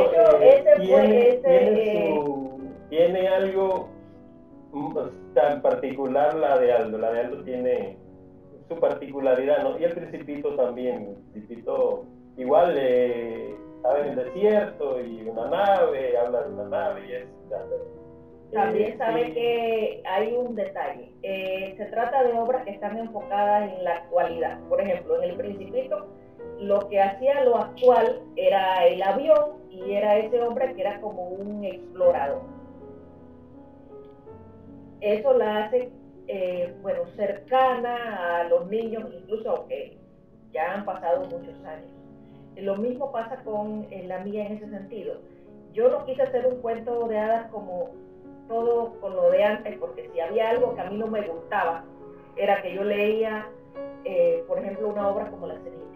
Speaker 4: tiene algo tan particular la de Aldo. La de Aldo tiene su particularidad, ¿no? Y El Principito también. El Principito igual estaba en el desierto y una nave, habla de una nave y es...
Speaker 2: También sabe que hay un detalle. Se trata de obras que están enfocadas en la actualidad. Por ejemplo, en El Principito, lo que hacía lo actual era el avión y era ese hombre que era como un explorador. Eso la hace, bueno, cercana a los niños, incluso aunque ya han pasado muchos años. Lo mismo pasa con la mía en ese sentido. Yo no quise hacer un cuento de hadas como todo con lo de antes, porque si había algo que a mí no me gustaba, era que yo leía, por ejemplo, obras como La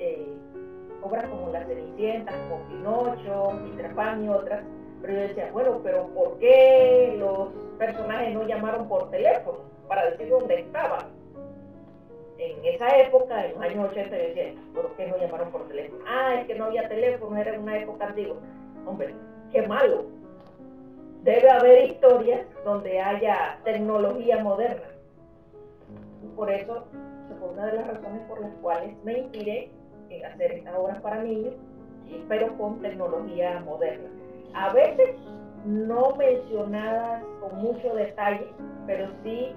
Speaker 2: Cenicienta, como Pinocho, Peter Pan y otras, pero yo decía, bueno, pero ¿por qué los personajes no llamaron por teléfono para decir dónde estaban? En esa época, en los años 80, yo decía, ¿por qué no llamaron por teléfono? Es que no había teléfono, era una época antigua. Hombre, qué malo. Debe haber historias donde haya tecnología moderna. Por eso, fue una de las razones por las cuales me inspiré en hacer estas obras para niños, pero con tecnología moderna. A veces no mencionadas con mucho detalle, pero sí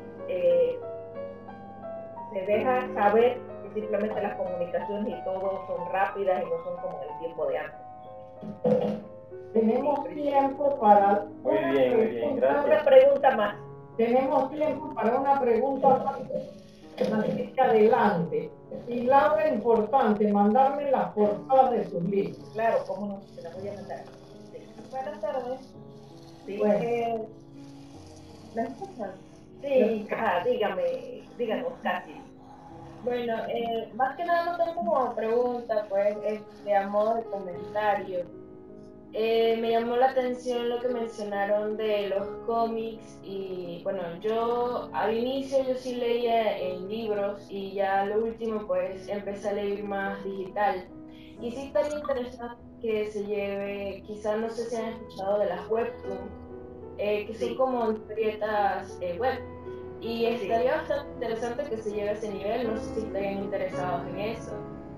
Speaker 2: se deja saber que simplemente las comunicaciones y todo son rápidas y no son como en el tiempo de antes.
Speaker 1: Tenemos tiempo para
Speaker 4: muy bien, gracias.
Speaker 2: Una pregunta más.
Speaker 1: Tenemos tiempo para una pregunta más. Francisca, adelante. Y Laura, importante, mandarme las portadas de sus libros.
Speaker 2: Claro, cómo no, se las voy a mandar. Sí. Buenas tardes. Sí,
Speaker 1: bueno.
Speaker 2: ¿me escuchan? Sí, díganos, casi.
Speaker 5: Bueno, más que nada no tengo como pregunta, pues, a modo de comentario. Me llamó la atención lo que mencionaron de los cómics y bueno, yo al inicio yo sí leía en libros y ya lo último pues empecé a leer más digital. Y sí estaría interesante que se lleve, quizás no sé si han escuchado de las webtoons, que son
Speaker 2: Sí,
Speaker 5: como historietas web. Y
Speaker 2: sí.
Speaker 5: estaría bastante interesante que se lleve a ese nivel, no sé si estarían interesados en eso.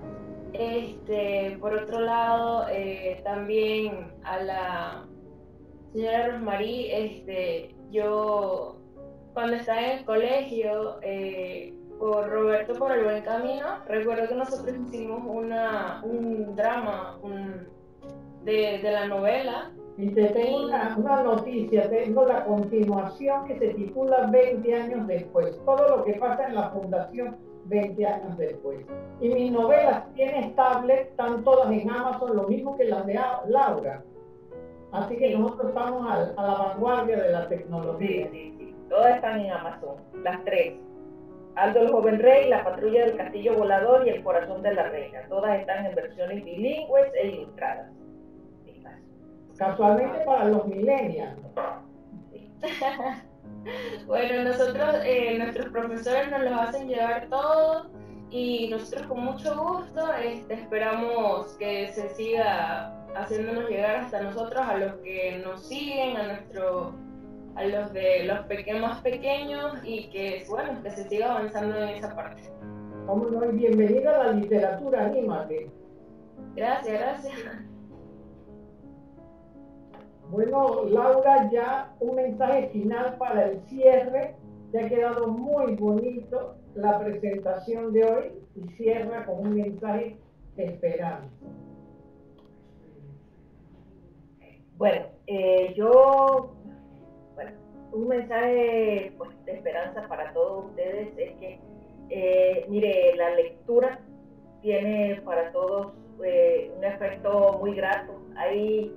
Speaker 5: Por otro lado, también a la señora Rosmarie, yo cuando estaba en el colegio, por Roberto por el Buen Camino, recuerdo que nosotros hicimos un drama de la novela.
Speaker 1: Y te tengo
Speaker 5: Y
Speaker 1: una noticia, tengo la continuación que se titula 20 años después, todo lo que pasa en la fundación 20 años después. Y mis novelas tienen tablet, están todas en Amazon, lo mismo que las de Laura. Así que
Speaker 2: Sí,
Speaker 1: nosotros estamos a la vanguardia de la
Speaker 2: sí,
Speaker 1: tecnología.
Speaker 2: sí, sí. Todas están en Amazon, las tres. Aldo el Joven Rey, La Patrulla del Castillo Volador y El Corazón de la Reina. Todas están en versiones bilingües e ilustradas.
Speaker 1: Casualmente para los millennials.
Speaker 2: Sí.
Speaker 5: bueno, nosotros, nuestros profesores nos los hacen llevar todo y nosotros con mucho gusto esperamos que se siga haciéndonos llegar hasta nosotros, a los que nos siguen, a los de los más pequeños y que, bueno, que se siga avanzando en esa parte.
Speaker 1: ¿Cómo no? Y bienvenida a la literatura, anímate.
Speaker 5: Gracias, gracias.
Speaker 1: Bueno, Laura, ya un mensaje final para el cierre. Te ha quedado muy bonito la presentación de hoy y cierra con un mensaje de esperanza.
Speaker 2: Bueno, bueno, un mensaje pues, de esperanza para todos ustedes es que, mire, la lectura tiene para todos un efecto muy grato. Hay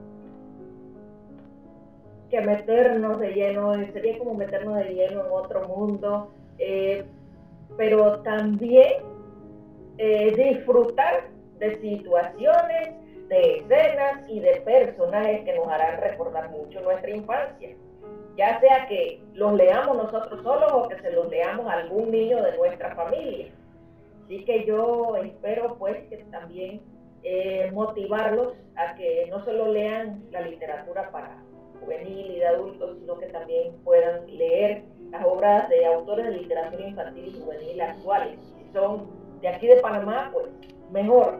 Speaker 2: que meternos de lleno, sería como meternos de lleno en otro mundo, pero también disfrutar de situaciones, de escenas y de personajes que nos harán recordar mucho nuestra infancia, ya sea que los leamos nosotros solos o que se los leamos a algún niño de nuestra familia. Así que yo espero pues que también motivarlos a que no solo lean la literatura para juvenil y de adultos, sino que también puedan leer las obras de autores de literatura infantil y juvenil actuales. Si son de aquí de Panamá, pues mejor.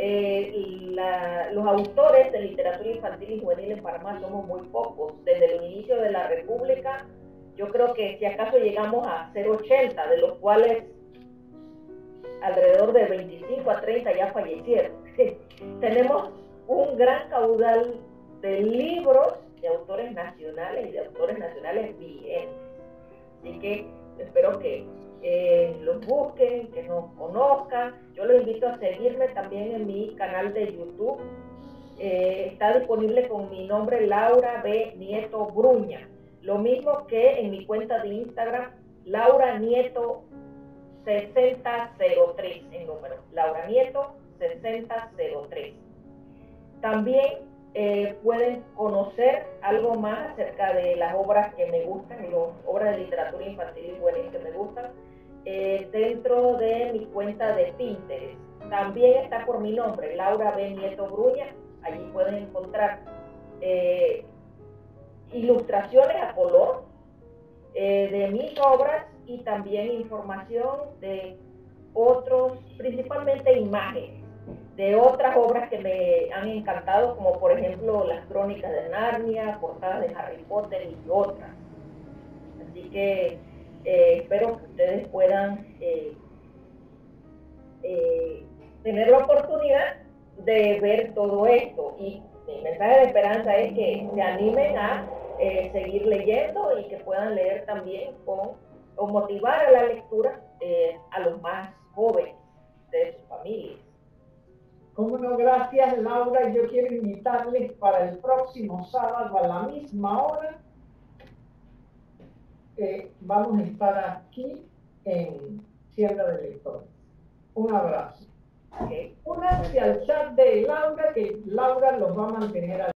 Speaker 2: Los autores de literatura infantil y juvenil en Panamá somos muy pocos. Desde el inicio de la República, yo creo que si acaso llegamos a ser 80, de los cuales alrededor de 25 a 30 ya fallecieron. Tenemos un gran caudal de libros de autores nacionales y de autores nacionales vigentes. Así que espero que los busquen, que nos conozcan. Yo los invito a seguirme también en mi canal de YouTube. Está disponible con mi nombre, Laura B. Nieto Bruña. Lo mismo que en mi cuenta de Instagram, Laura Nieto 6003 en número, Laura Nieto 6003. También pueden conocer algo más acerca de las obras que me gustan, las obras de literatura infantil y juvenil que me gustan, dentro de mi cuenta de Pinterest. También está por mi nombre, Laura B. Nieto Bruña. Allí pueden encontrar ilustraciones a color de mis obras y también información de otros, principalmente imágenes de otras obras que me han encantado, como por ejemplo las Crónicas de Narnia, portadas de Harry Potter y otras. Así que espero que ustedes puedan tener la oportunidad de ver todo esto, y mi mensaje de esperanza es que se animen a seguir leyendo y que puedan leer también o motivar a la lectura a los más jóvenes de sus familias.
Speaker 1: Cómo no, gracias Laura. Yo quiero invitarles para el próximo sábado a la misma hora. Vamos a estar aquí en siembra de lectores. Un abrazo.
Speaker 2: Ok.
Speaker 1: Únanse al chat de Laura, que Laura los va a mantener al